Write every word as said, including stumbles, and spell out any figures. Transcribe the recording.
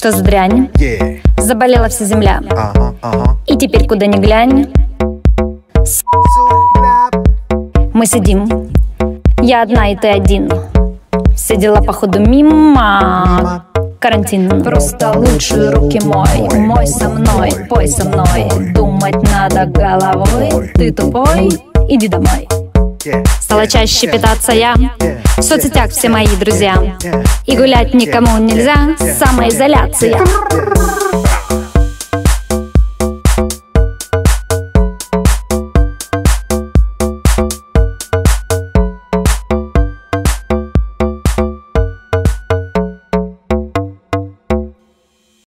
Что за дрянь? Yeah. Заболела вся земля. Ага, ага. И теперь куда ни глянь. Мы сидим. Я одна, и ты один. Все дела походу мимо. Карантин. Просто лучше руки мой. Мой со мной, пой со мной. Думать надо головой. Ты тупой, иди домой. Стала чаще питаться я. В соцсетях все мои друзья. И гулять никому нельзя. Самоизоляция.